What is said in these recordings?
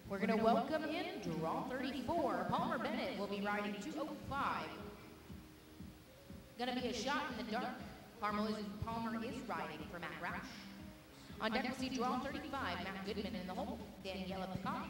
We're going to welcome in draw 34. Palmer Bennett will be riding 205. Going to be a shot in the dark. Palmer is riding for Matt Roush. On deck, we'll see draw 35, Matt Goodman in the hole, Daniela Picard.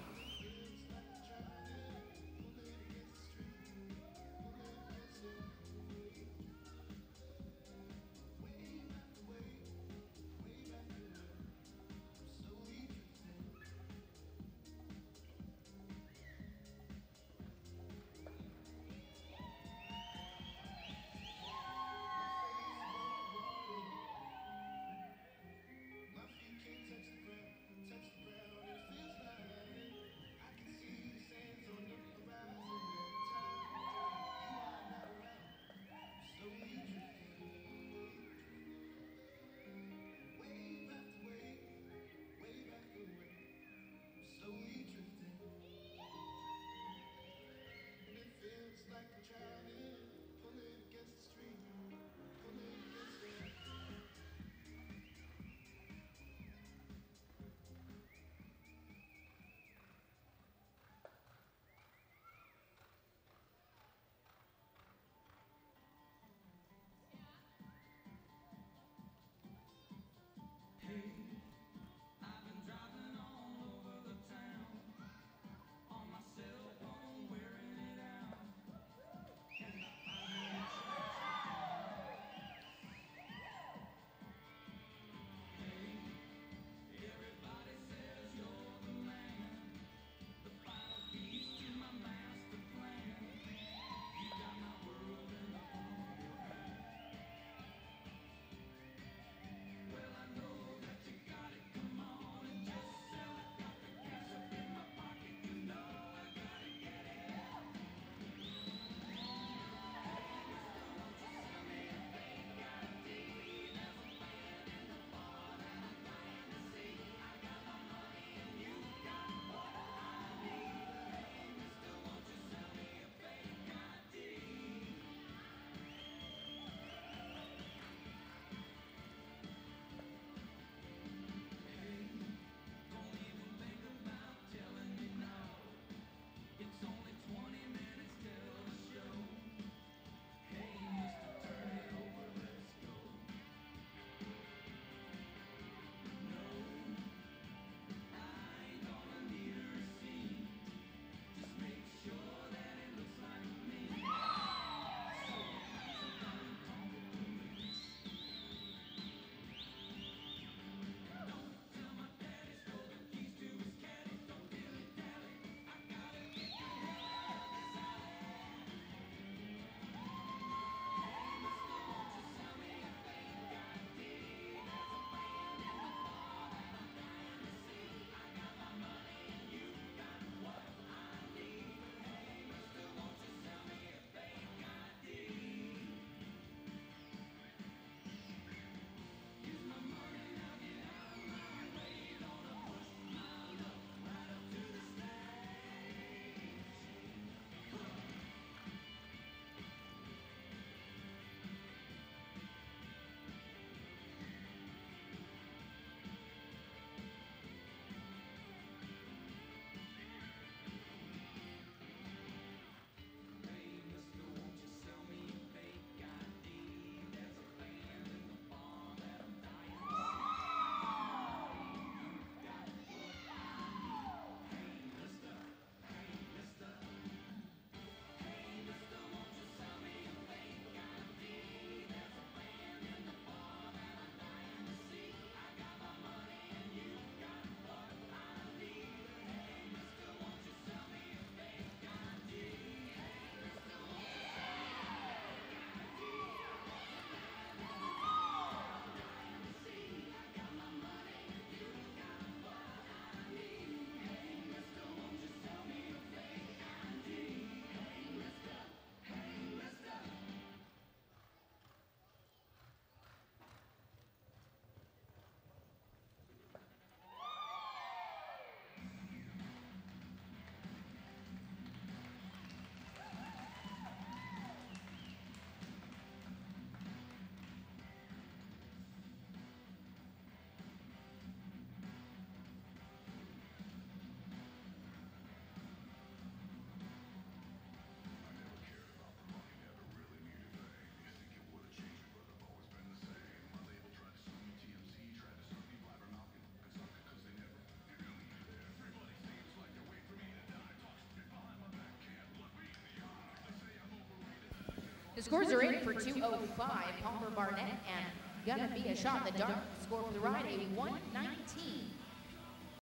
The scores are in for 205. Palmer Barnett and gonna be a shot in the dark. Score for the ride, a 119.